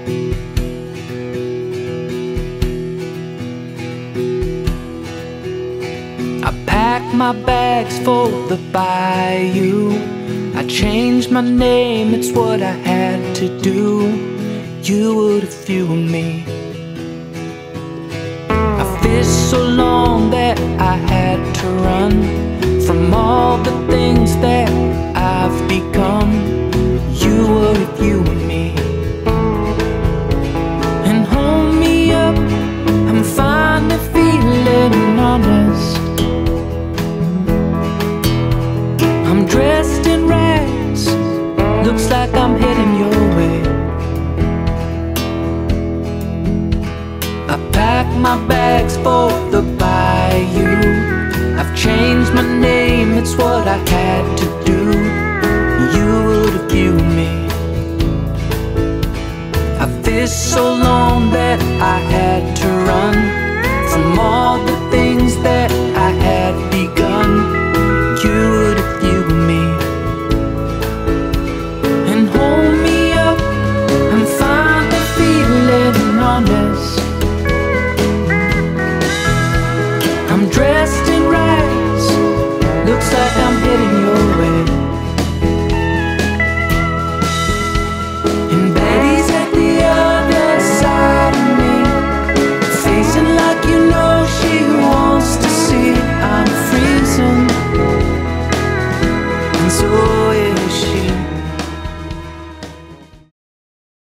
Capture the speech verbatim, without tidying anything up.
I packed my bags for the bayou. I changed my name, it's what I had to do. You would if you were me. I fished so long that I had to run from all the things that I've become. You would if you were me. And hold me up, I'm finally feeling honest. I'm dressed in rags, looks like I'm heading your way. I packed my bags for the bayou. I've changed my name, it's what I had to do. You would if you were me. I fished so long that I had to run from all the things that I had begun. You would if you were me. And hold me up, I'm finally feeling honest. I'm dressed in rags, looks like I'm